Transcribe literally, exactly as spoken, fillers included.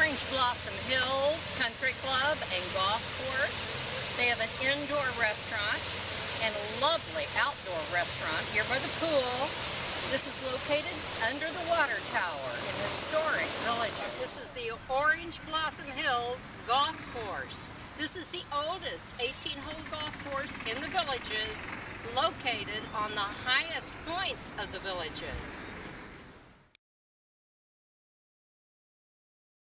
Orange Blossom Hills Country Club and Golf Course. They have an indoor restaurant and a lovely outdoor restaurant here by the pool. This is located under the water tower in historic village. This is the Orange Blossom Hills Golf Course. This is the oldest eighteen hole golf course in the villages, located on the highest points of the villages.